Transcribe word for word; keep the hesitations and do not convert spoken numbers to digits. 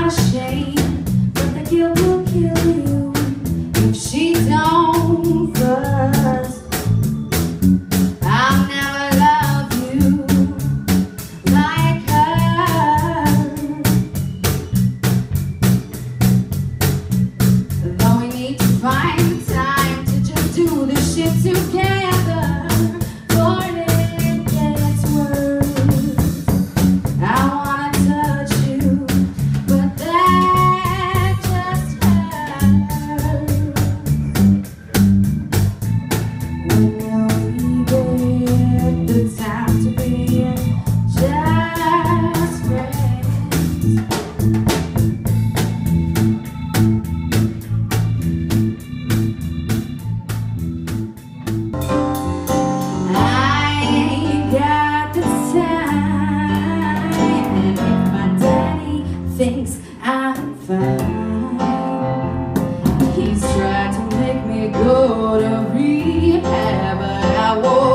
not ashamed, but the guilt will kill you if she don't first. I'll never love you like her. Though we need to find the time to just do this shit together, Lord, it gets worse. I wanna touch you, but that just hurts. When we get the time to be just friends. I ain't got the time, and if my daddy thinks I'm fine, he's tried to make me go to rehab, but I won't.